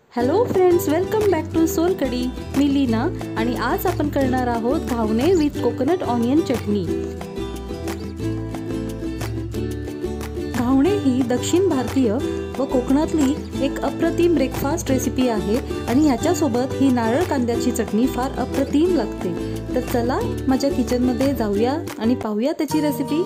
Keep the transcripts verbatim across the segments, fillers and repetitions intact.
Hello friends, welcome back to Solkadhi. मी लीना आणि आज आपण करणार आहोत ghavane with coconut onion chutney. Ghavane ही दक्षिण भारतीय व कोकणातली एक अप्रतिम ब्रेकफास्ट रेसिपी आहे आणि ह्याच्यासोबत ही नारळ कांद्याची चटणी फार अप्रतिम लागते। तर चला माझ्या किचनमध्ये जाऊया आणि पाहूया त्याची रेसिपी।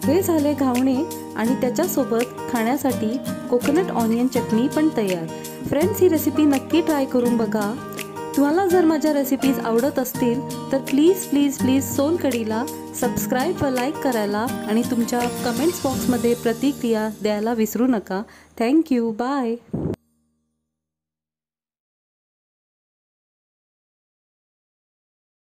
हे झाले घावणे आणि त्याच्यासोबत खाण्यासाठी कोकोनट ऑनियन चटणी पण तयार। फ्रेंड्स, ही रेसिपी नक्की ट्राय करून बघा। तुम्हाला जर माझ्या रेसिपीज आवडत असतील तर प्लीज प्लीज प्लीज सोलकडीला सबस्क्राईब व लाईक करायला आणि तुमच्या कमेंट्स बॉक्समध्ये प्रतिक्रिया द्यायला विसरू नका। Thank you, bye.